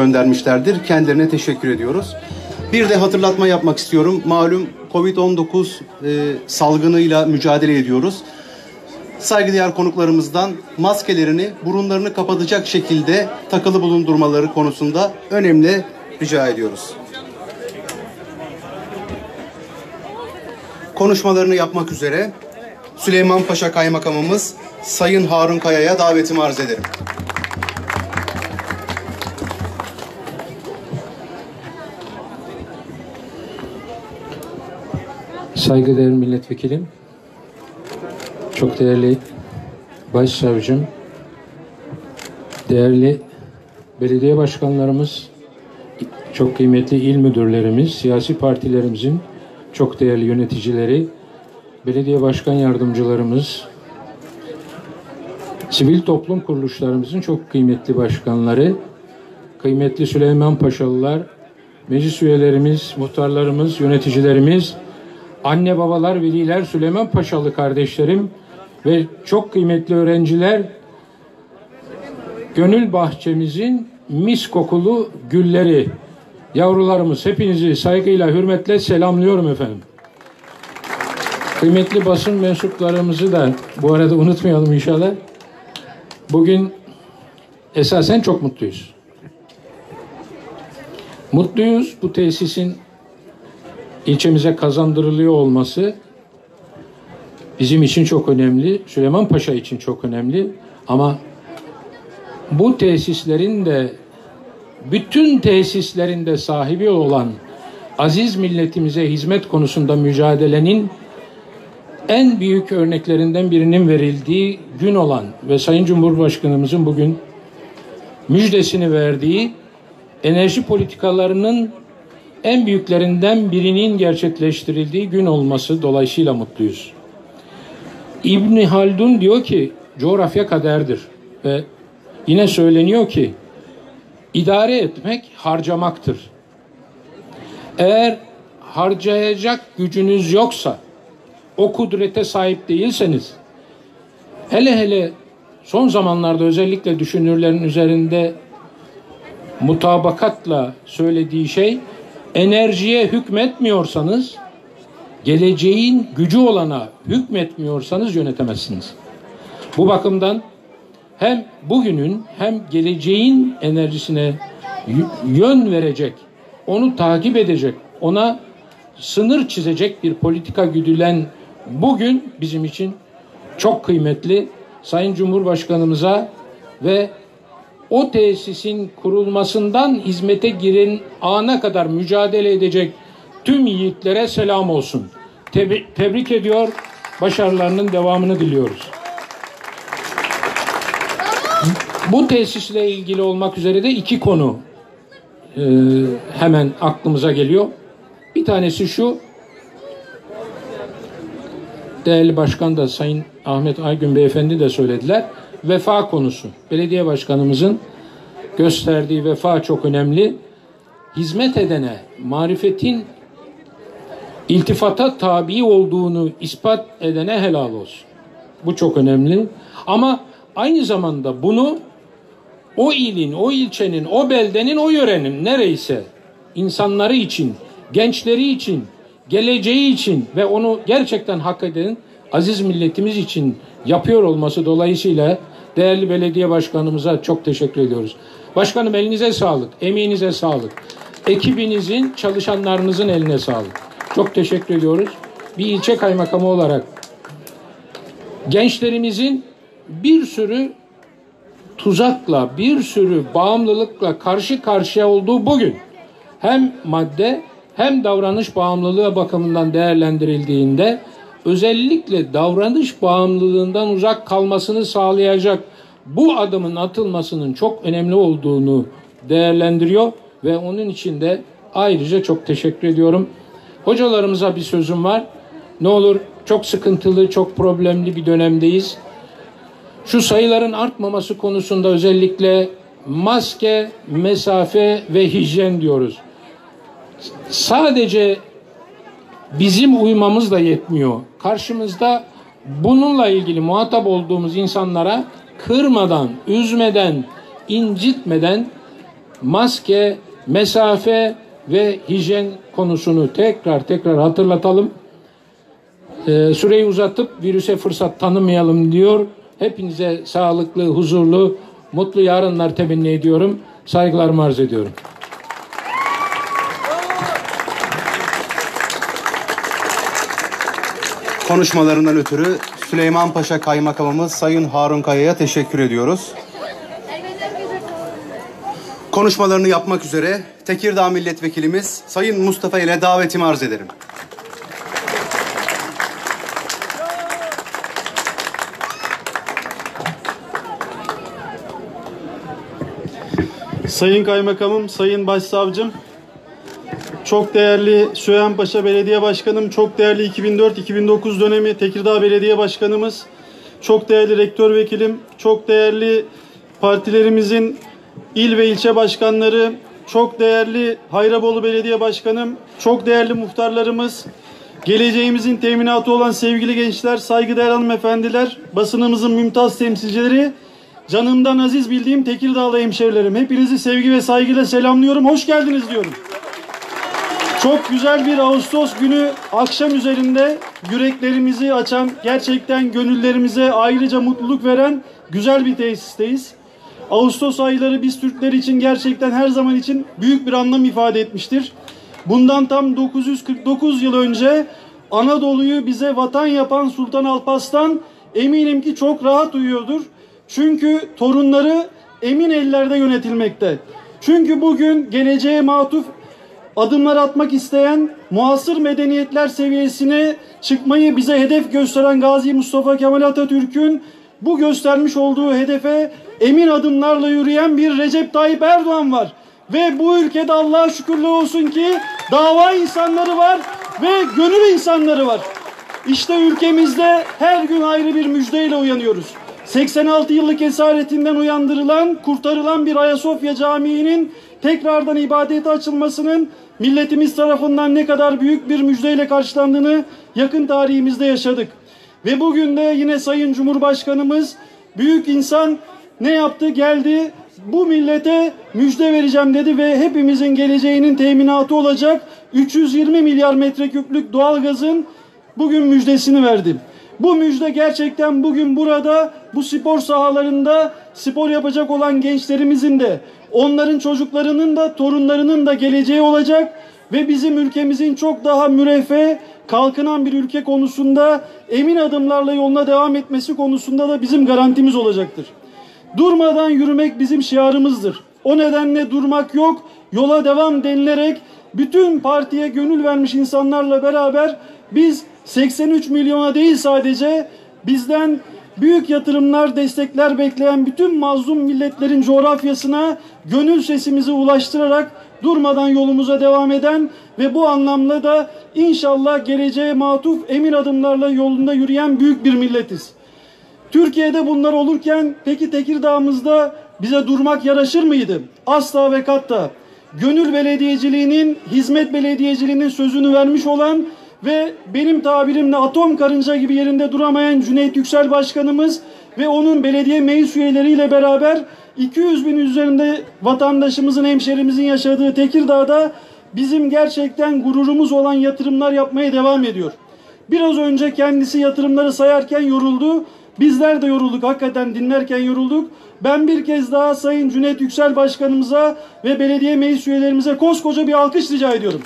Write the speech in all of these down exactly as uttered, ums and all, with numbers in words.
göndermişlerdir. Kendilerine teşekkür ediyoruz. Bir de hatırlatma yapmak istiyorum. Malum kovid on dokuz e, salgınıyla mücadele ediyoruz. Saygıdeğer konuklarımızdan maskelerini burunlarını kapatacak şekilde takılı bulundurmaları konusunda önemli rica ediyoruz. Konuşmalarını yapmak üzere Süleymanpaşa Kaymakamımız Sayın Harun Kaya'ya davetimi arz ederim. Saygıdeğer milletvekilim, çok değerli başsavcım, değerli belediye başkanlarımız, çok kıymetli il müdürlerimiz, siyasi partilerimizin çok değerli yöneticileri, belediye başkan yardımcılarımız, sivil toplum kuruluşlarımızın çok kıymetli başkanları, kıymetli Süleymanpaşalılar, meclis üyelerimiz, muhtarlarımız, yöneticilerimiz, anne babalar, veliler, Süleymanpaşalı kardeşlerim ve çok kıymetli öğrenciler, gönül bahçemizin mis kokulu gülleri, yavrularımız, hepinizi saygıyla, hürmetle selamlıyorum efendim. Kıymetli basın mensuplarımızı da bu arada unutmayalım inşallah. Bugün esasen çok mutluyuz. Mutluyuz bu tesisin ilçemize kazandırılıyor olması bizim için çok önemli. Süleymanpaşa için çok önemli. Ama bu tesislerin de bütün tesislerinde sahibi olan aziz milletimize hizmet konusunda mücadelenin en büyük örneklerinden birinin verildiği gün olan ve Sayın Cumhurbaşkanımızın bugün müjdesini verdiği enerji politikalarının en büyüklerinden birinin gerçekleştirildiği gün olması dolayısıyla mutluyuz. İbn Haldun diyor ki coğrafya kaderdir ve yine söyleniyor ki idare etmek harcamaktır. Eğer harcayacak gücünüz yoksa, o kudrete sahip değilseniz, hele hele son zamanlarda özellikle düşünürlerin üzerinde mutabakatla söylediği şey, enerjiye hükmetmiyorsanız, geleceğin gücü olana hükmetmiyorsanız yönetemezsiniz. Bu bakımdan hem bugünün hem geleceğin enerjisine yön verecek, onu takip edecek, ona sınır çizecek bir politika güdülen bugün bizim için çok kıymetli. Sayın Cumhurbaşkanımıza ve o tesisin kurulmasından hizmete giren ana kadar mücadele edecek tüm yiğitlere selam olsun. Tebri- tebrik ediyor, başarılarının devamını diliyoruz. Bu tesisle ilgili olmak üzere de iki konu e, hemen aklımıza geliyor. Bir tanesi şu, değerli başkan da Sayın Ahmet Aygün Beyefendi de söylediler, vefa konusu. Belediye başkanımızın gösterdiği vefa çok önemli. Hizmet edene, marifetin iltifata tabi olduğunu ispat edene helal olsun. Bu çok önemli. Ama aynı zamanda bunu o ilin, o ilçenin, o beldenin, o yörenin nereyse insanları için, gençleri için, geleceği için ve onu gerçekten hak eden aziz milletimiz için yapıyor olması dolayısıyla değerli belediye başkanımıza çok teşekkür ediyoruz. Başkanım, elinize sağlık, emeğinize sağlık. Ekibinizin, çalışanlarınızın eline sağlık. Çok teşekkür ediyoruz. Bir ilçe kaymakamı olarak gençlerimizin bir sürü tuzakla, bir sürü bağımlılıkla karşı karşıya olduğu bugün hem madde hem davranış bağımlılığı bakımından değerlendirildiğinde özellikle davranış bağımlılığından uzak kalmasını sağlayacak bu adımın atılmasının çok önemli olduğunu değerlendiriyor ve onun için de ayrıca çok teşekkür ediyorum. Hocalarımıza bir sözüm var. Ne olur, çok sıkıntılı, çok problemli bir dönemdeyiz. Şu sayıların artmaması konusunda özellikle maske, mesafe ve hijyen diyoruz. Sadece bizim uymamız da yetmiyor. Karşımızda bununla ilgili muhatap olduğumuz insanlara kırmadan, üzmeden, incitmeden maske, mesafe ve hijyen konusunu tekrar tekrar hatırlatalım. Ee, süreyi uzatıp virüse fırsat tanımayalım diyor. Hepinize sağlıklı, huzurlu, mutlu yarınlar temenni ediyorum. Saygılarımı arz ediyorum. Konuşmalarından ötürü Süleymanpaşa Kaymakamımız Sayın Harun Kaya'ya teşekkür ediyoruz. Konuşmalarını yapmak üzere Tekirdağ Milletvekilimiz Sayın Mustafa ile davetimi arz ederim. Sayın Kaymakamım, Sayın Başsavcım, çok değerli Süleymanpaşa Belediye Başkanım, çok değerli iki bin dört iki bin dokuz dönemi Tekirdağ Belediye Başkanımız, çok değerli Rektör Vekilim, çok değerli partilerimizin il ve ilçe başkanları, çok değerli Hayrabolu Belediye Başkanım, çok değerli muhtarlarımız, geleceğimizin teminatı olan sevgili gençler, saygıdeğer hanımefendiler, basınımızın mümtaz temsilcileri, canımdan aziz bildiğim Tekirdağlı hemşerilerim, hepinizi sevgi ve saygıyla selamlıyorum. Hoş geldiniz diyorum. Çok güzel bir Ağustos günü akşam üzerinde yüreklerimizi açan, gerçekten gönüllerimize ayrıca mutluluk veren güzel bir tesisteyiz. Ağustos ayları biz Türkler için gerçekten her zaman için büyük bir anlam ifade etmiştir. Bundan tam dokuz yüz kırk dokuz yıl önce Anadolu'yu bize vatan yapan Sultan Alparslan eminim ki çok rahat uyuyordur. Çünkü torunları emin ellerde yönetilmekte. Çünkü bugün geleceğe matuf adımlar atmak isteyen, muasır medeniyetler seviyesine çıkmayı bize hedef gösteren Gazi Mustafa Kemal Atatürk'ün bu göstermiş olduğu hedefe emin adımlarla yürüyen bir Recep Tayyip Erdoğan var. Ve bu ülkede Allah'a şükürler olsun ki dava insanları var ve gönül insanları var. İşte ülkemizde her gün ayrı bir müjdeyle uyanıyoruz. seksen altı yıllık esaretinden uyandırılan, kurtarılan bir Ayasofya Camii'nin tekrardan ibadete açılmasının milletimiz tarafından ne kadar büyük bir müjdeyle karşılandığını yakın tarihimizde yaşadık. Ve bugün de yine Sayın Cumhurbaşkanımız, büyük insan ne yaptı? Geldi, bu millete müjde vereceğim dedi ve hepimizin geleceğinin teminatı olacak üç yüz yirmi milyar metreküplük doğalgazın bugün müjdesini verdi. Bu müjde gerçekten bugün burada bu spor sahalarında spor yapacak olan gençlerimizin de, onların çocuklarının da torunlarının da geleceği olacak ve bizim ülkemizin çok daha müreffeh, kalkınan bir ülke konusunda emin adımlarla yoluna devam etmesi konusunda da bizim garantimiz olacaktır. Durmadan yürümek bizim şiarımızdır. O nedenle durmak yok, yola devam denilerek bütün partiye gönül vermiş insanlarla beraber biz seksen üç milyona değil sadece bizden büyük yatırımlar, destekler bekleyen bütün mazlum milletlerin coğrafyasına gönül sesimizi ulaştırarak durmadan yolumuza devam eden ve bu anlamda da inşallah geleceğe matuf emin adımlarla yolunda yürüyen büyük bir milletiz. Türkiye'de bunlar olurken peki Tekirdağ'ımızda bize durmak yaraşır mıydı? Asla ve katta. Gönül belediyeciliğinin, hizmet belediyeciliğinin sözünü vermiş olan ve benim tabirimle atom karınca gibi yerinde duramayan Cüneyt Yüksel Başkanımız ve onun belediye meclis üyeleriyle beraber iki yüz bin üzerinde vatandaşımızın, hemşerimizin yaşadığı Tekirdağ'da bizim gerçekten gururumuz olan yatırımlar yapmaya devam ediyor. Biraz önce kendisi yatırımları sayarken yoruldu. Bizler de yorulduk. Hakikaten dinlerken yorulduk. Ben bir kez daha Sayın Cüneyt Yüksel Başkanımıza ve belediye meclis üyelerimize koskoca bir alkış rica ediyorum.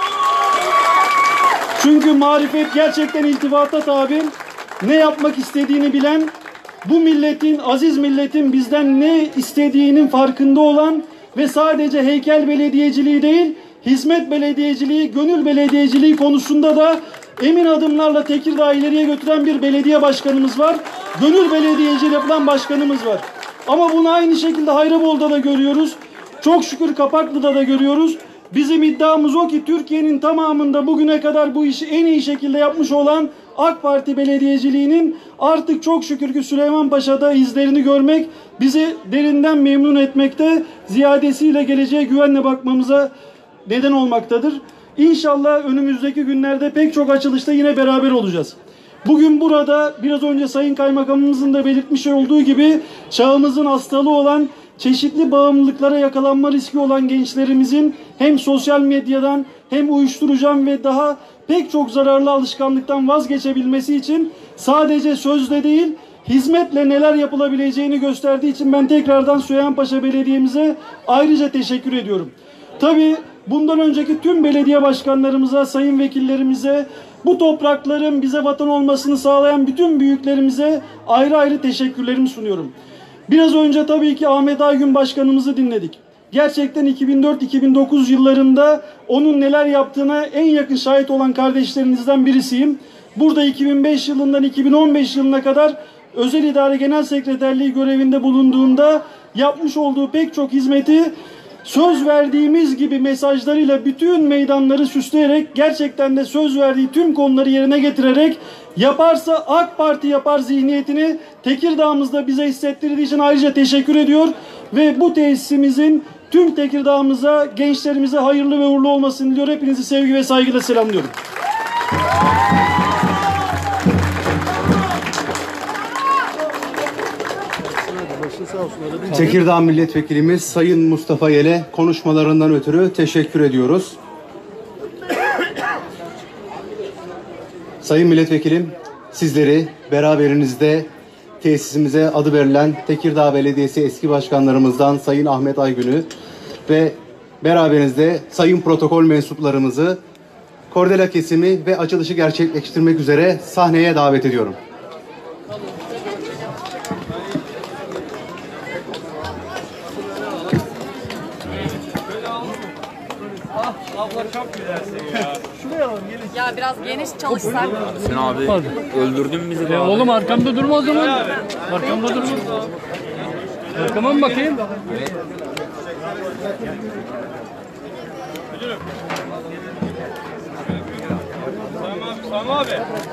Çünkü marifet gerçekten iltifata tabi, ne yapmak istediğini bilen, bu milletin, aziz milletin bizden ne istediğinin farkında olan ve sadece heykel belediyeciliği değil, hizmet belediyeciliği, gönül belediyeciliği konusunda da emin adımlarla Tekirdağ ileriye götüren bir belediye başkanımız var. Gönül belediyeciliği yapılan başkanımız var. Ama bunu aynı şekilde Hayrabolu'da da görüyoruz. Çok şükür Kapaklı'da da görüyoruz. Bizim iddiamız o ki Türkiye'nin tamamında bugüne kadar bu işi en iyi şekilde yapmış olan AK Parti belediyeciliğinin artık çok şükür ki Süleymanpaşa'da izlerini görmek bizi derinden memnun etmekte, ziyadesiyle geleceğe güvenle bakmamıza neden olmaktadır. İnşallah önümüzdeki günlerde pek çok açılışta yine beraber olacağız. Bugün burada biraz önce Sayın Kaymakamımızın da belirtmiş olduğu gibi çağımızın hastalığı olan çeşitli bağımlılıklara yakalanma riski olan gençlerimizin hem sosyal medyadan hem uyuşturucu ve daha pek çok zararlı alışkanlıktan vazgeçebilmesi için sadece sözle değil, hizmetle neler yapılabileceğini gösterdiği için ben tekrardan Süheymanpaşa Belediye'mize ayrıca teşekkür ediyorum. Tabii bundan önceki tüm belediye başkanlarımıza, sayın vekillerimize, bu toprakların bize vatan olmasını sağlayan bütün büyüklerimize ayrı ayrı teşekkürlerimi sunuyorum. Biraz önce tabii ki Ahmet Aygün Başkanımızı dinledik. Gerçekten iki bin dört iki bin dokuz yıllarında onun neler yaptığına en yakın şahit olan kardeşlerinizden birisiyim. Burada iki bin beş yılından iki bin on beş yılına kadar Özel İdare Genel Sekreterliği görevinde bulunduğunda yapmış olduğu pek çok hizmeti söz verdiğimiz gibi mesajlarıyla bütün meydanları süsleyerek, gerçekten de söz verdiği tüm konuları yerine getirerek, yaparsa AK Parti yapar zihniyetini Tekirdağ'ımızda bize hissettirdiği için ayrıca teşekkür ediyor ve bu tesisimizin tüm Tekirdağ'ımıza, gençlerimize hayırlı ve uğurlu olmasını diliyor. Hepinizi sevgi ve saygıyla selamlıyorum. Tekirdağ Milletvekilimiz Sayın Mustafa Yel'e konuşmalarından ötürü teşekkür ediyoruz. Sayın Milletvekilim, sizleri beraberinizde tesisimize adı verilen Tekirdağ Belediyesi eski başkanlarımızdan Sayın Ahmet Aygün'ü ve beraberinizde sayın protokol mensuplarımızı kordela kesimi ve açılışı gerçekleştirmek üzere sahneye davet ediyorum. Ya biraz geniş çalışsak. Sen abi öldürdün bizi. Ya oğlum arkamda durma o zaman. Arkamda durma. Arkama mı bakayım? Tamam abi.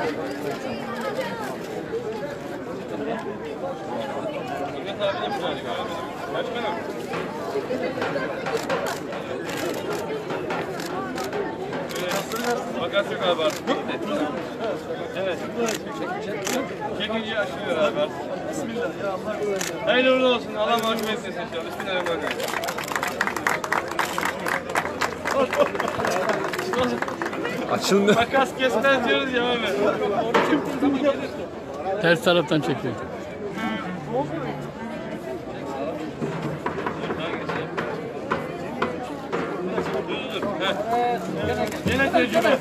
Makas yok abi. Evet. Çekince açılıyor abi. Bismillah ya Allah kolaylık. Hayırlı uğurlu olsun. Allah mahkum etsin inşallah. Bismillahirrahmanirrahim. Açılmıyor. Makas kesmez diyoruz ya abi. Ters taraftan çekiyor. Yine tecrübe.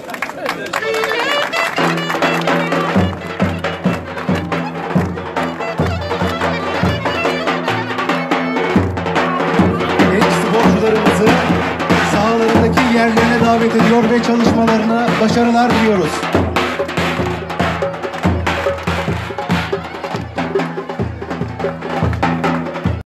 Genç sporcularımızı sahalarındaki yerlerine davet ediyor ve çalışmalarına başarılar diliyoruz.